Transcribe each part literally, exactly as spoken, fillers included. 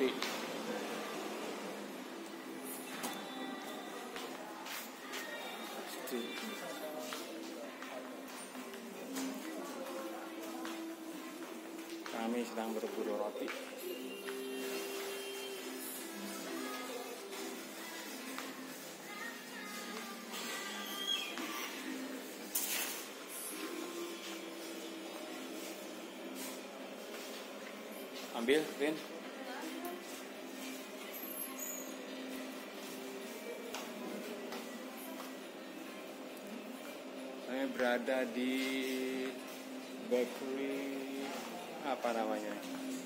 roti. Pasti. Kami sedang berburu roti. Ambil, Rin. Saya berada di bakery, apa namanya?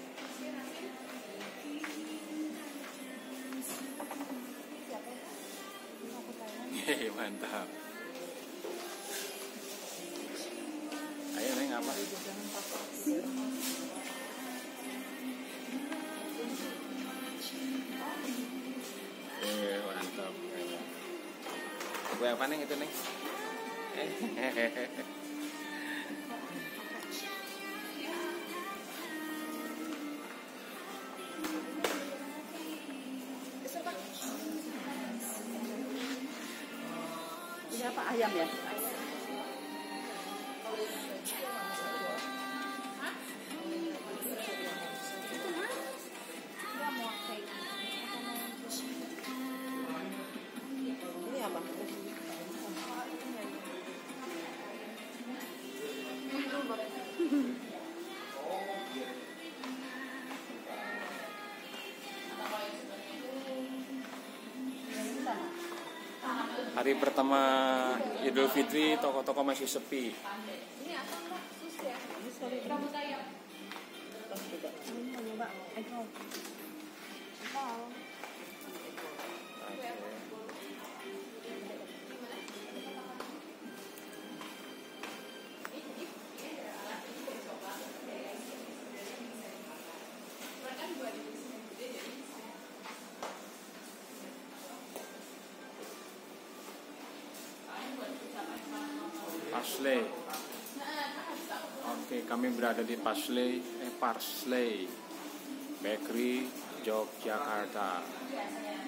Hehe, mantap. Ayo Neng, apa? Eh, mantap. Gue apa Neng itu Neng? Ini apa, ayam ya? Ini apa? Hari pertama Idul Fitri, toko-toko masih sepi. Ini apa Mbak? Sus ya? Ini sorry. Rambut ayam. Terus juga. Ini mau nyoba egg roll. Wow. Parsley. Oke, kami berada di Parsley, eh Parsley Bakery, Yogyakarta.